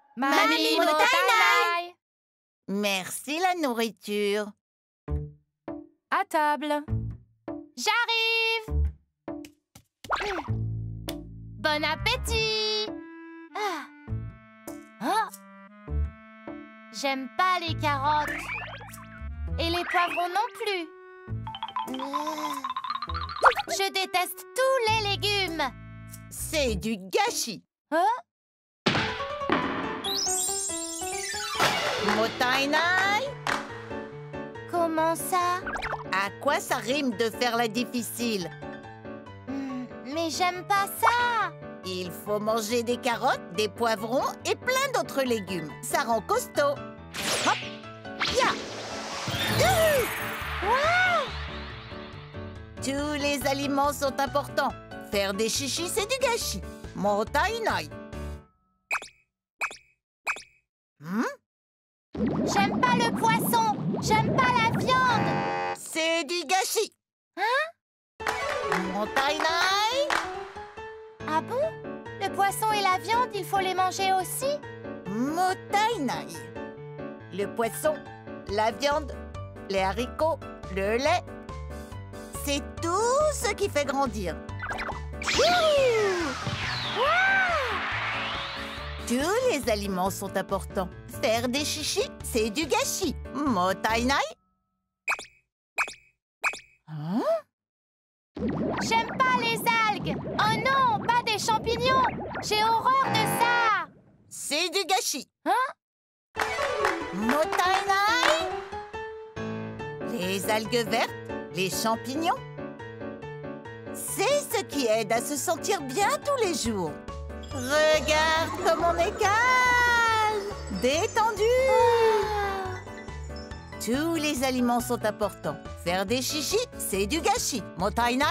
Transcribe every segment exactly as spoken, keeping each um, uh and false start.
Mamie Motainai! Merci la nourriture. À table. J'arrive! Bon appétit! Ah. Oh. J'aime pas les carottes. Et les poivrons non plus. Je déteste tous les légumes. C'est du gâchis. Hein? Motainai? Comment ça? À quoi ça rime de faire la difficile? Hmm, mais j'aime pas ça. Il faut manger des carottes, des poivrons et plein d'autres légumes. Ça rend costaud. Hop! Ya! Wow! Tous les aliments sont importants. Faire des chichis, c'est du gâchis. Motainai. Hmm? J'aime pas le poisson. J'aime pas la viande. C'est du gâchis. Hein? Motainai? Ah bon? Le poisson et la viande, il faut les manger aussi? Motainai. Le poisson, la viande, les haricots, le lait, c'est tout ce qui fait grandir. Tous les aliments sont importants. Faire des chichis, c'est du gâchis. Motainai? Hein? J'aime pas les algues. Oh non, pas des champignons. J'ai horreur de ça. C'est du gâchis. Hein? Motainai? Les algues vertes, les champignons, c'est ce qui aide à se sentir bien tous les jours. Regarde comme on est calme, détendu. Tous les aliments sont importants. Faire des chichis, c'est du gâchis. Motainai?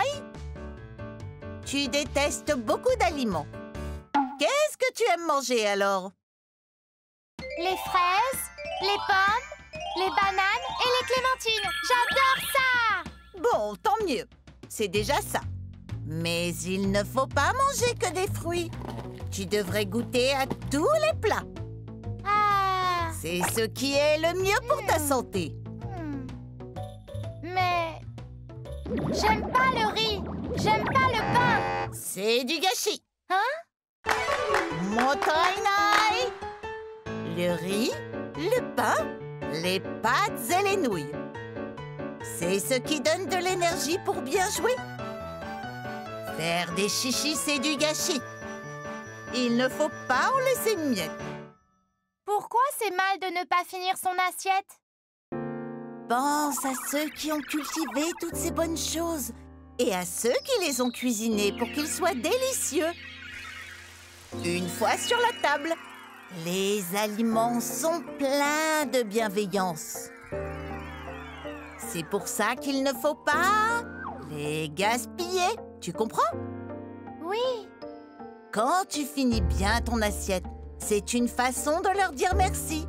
Tu détestes beaucoup d'aliments. Qu'est-ce que tu aimes manger alors? Les fraises, les pommes, les bananes et les clémentines. J'adore ça! Bon, tant mieux. C'est déjà ça. Mais il ne faut pas manger que des fruits. Tu devrais goûter à tous les plats. Ah! C'est ce qui est le mieux pour ta santé. Hmm. Mais... j'aime pas le riz. J'aime pas le pain. C'est du gâchis. Hein? Motainai? Le riz, le pain, les pâtes et les nouilles. C'est ce qui donne de l'énergie pour bien jouer. Faire des chichis, c'est du gâchis. Il ne faut pas en laisser une miette. Pourquoi c'est mal de ne pas finir son assiette? Pense à ceux qui ont cultivé toutes ces bonnes choses et à ceux qui les ont cuisinés pour qu'ils soient délicieux. Une fois sur la table, les aliments sont pleins de bienveillance. C'est pour ça qu'il ne faut pas les gaspiller. Tu comprends? Oui. Quand tu finis bien ton assiette, c'est une façon de leur dire merci.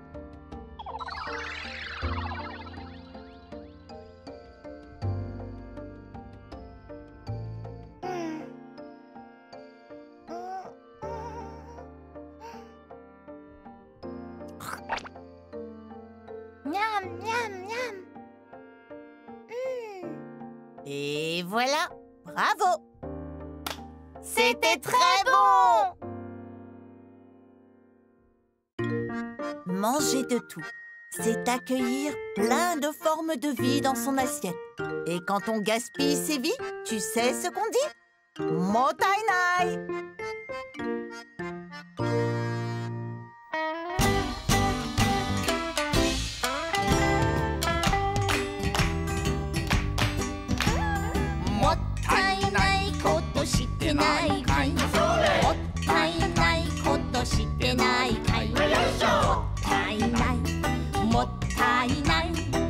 Miam, miam, miam. Mm. Et voilà, bravo! C'était très bon! Manger de tout, c'est accueillir plein de formes de vie dans son assiette. Et quand on gaspille ses vies, tu sais ce qu'on dit? Motainai! Motainai koto shite nai kai. Motainai koto shite nai kai. Motainai, motainai.